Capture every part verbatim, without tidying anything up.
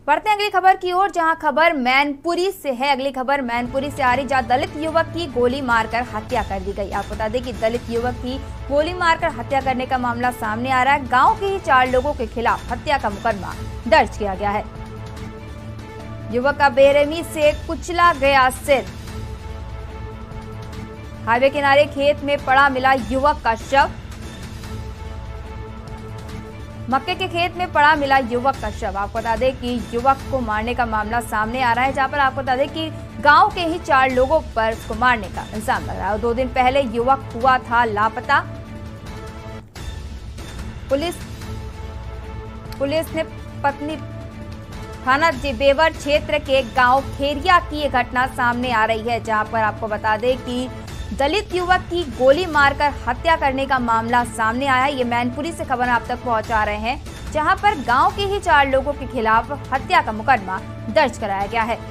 बढ़ते हैं अगली खबर की ओर, जहां खबर मैनपुरी से है। अगली खबर मैनपुरी से आ रही, जहां दलित युवक की गोली मारकर हत्या कर दी गई। आपको बता दें कि दलित युवक की गोली मारकर हत्या करने का मामला सामने आ रहा है। गांव के ही चार लोगों के खिलाफ हत्या का मुकदमा दर्ज किया गया है। युवक का बेरहमी से कुचला गया सिर। हाईवे किनारे खेत में पड़ा मिला युवक का शव। मक्के के खेत में पड़ा मिला युवक का शव। आपको बता दें कि युवक को मारने का मामला सामने आ रहा है, जहां पर आपको बता दें कि गांव के ही चार लोगों पर उसको मारने का इल्जाम लग रहा है। दो दिन पहले युवक हुआ था लापता। पुलिस पुलिस ने पत्नी थाना बेवर क्षेत्र के गांव खेरिया की ये घटना सामने आ रही है, जहां पर आपको बता दें कि दलित युवक की गोली मारकर हत्या करने का मामला सामने आया है। ये मैनपुरी से खबर आप तक पहुंचा रहे हैं, जहां पर गांव के ही चार लोगों के खिलाफ हत्या का मुकदमा दर्ज कराया गया है।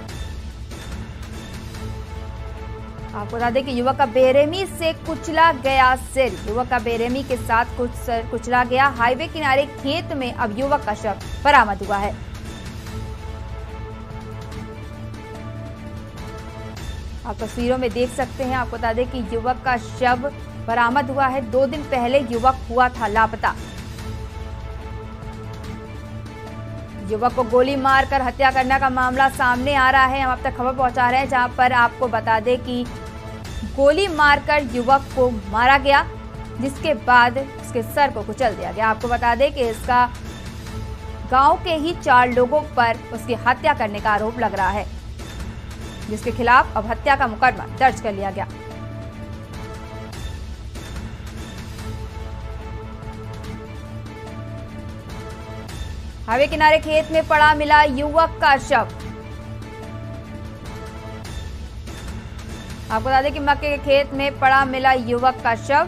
आपको बता दें कि युवक का बेरहमी से कुचला गया सिर। युवक का बेरहमी के साथ कुछ सर कुचला गया। हाईवे किनारे खेत में अब युवक का शव बरामद हुआ है। आप तस्वीरों में देख सकते हैं। आपको बता दें कि युवक का शव बरामद हुआ है। दो दिन पहले युवक हुआ था लापता। युवक को गोली मारकर हत्या करने का मामला सामने आ रहा है। हम आप तक खबर पहुंचा रहे हैं, जहां पर आपको बता दें कि गोली मारकर युवक को मारा गया, जिसके बाद उसके सर को कुचल दिया गया। आपको बता दें कि इसका गांव के ही चार लोगों पर उसकी हत्या करने का आरोप लग रहा है, जिसके खिलाफ अब हत्या का मुकदमा दर्ज कर लिया गया। हाईवे किनारे खेत में पड़ा मिला युवक का शव। आपको बता दें कि मक्के के खेत में पड़ा मिला युवक का शव।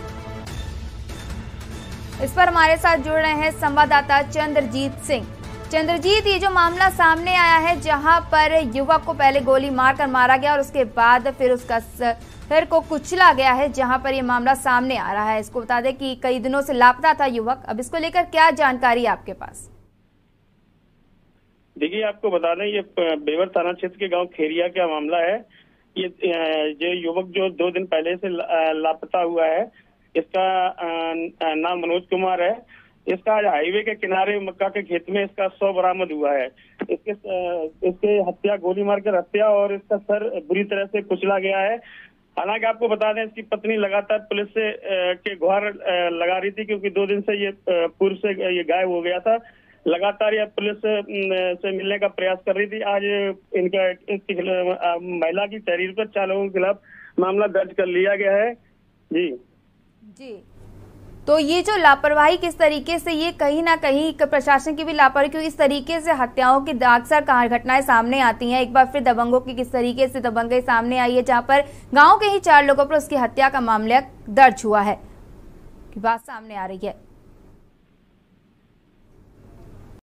इस पर हमारे साथ जुड़ रहे हैं संवाददाता चंद्रजीत सिंह। चंद्रजीत, ये जो मामला सामने आया है, जहां पर युवक को पहले गोली मारकर मारा गया और उसके बाद फिर उसका सिर को कुचला गया है, जहां पर ये मामला सामने आ रहा है। इसको बता दें कि कई दिनों से लापता था युवक। अब इसको लेकर क्या जानकारी है आपके पास? देखिए, आपको बता दें ये बेवर थाना क्षेत्र के गांव खेरिया का मामला है। ये जो युवक जो दो दिन पहले से लापता हुआ है, इसका नाम मनोज कुमार है। इसका हाईवे के किनारे मक्का के खेत में इसका शव बरामद हुआ है। इसके इसके हत्या गोली मारकर हत्या और इसका सर बुरी तरह से कुचला गया है। हालांकि आपको बता दें, इसकी पत्नी लगातार पुलिस से के गुहार लगा रही थी, क्योंकि दो दिन से ये पूर्व से ये गायब हो गया था। लगातार ये पुलिस से मिलने का प्रयास कर रही थी। आज इनका महिला की तहरीर पर चार लोगों के खिलाफ मामला दर्ज कर लिया गया है। जी जी तो ये जो लापरवाही किस तरीके से, ये कहीं ना कहीं प्रशासन की भी लापरवाही, क्योंकि इस तरीके से हत्याओं की अक्सर घटनाएं सामने आती हैं। एक बार फिर दबंगों की किस तरीके से दबंगई सामने आई है, जहां पर गांव के ही चार लोगों पर उसकी हत्या का मामला दर्ज हुआ है, की बात सामने आ रही है।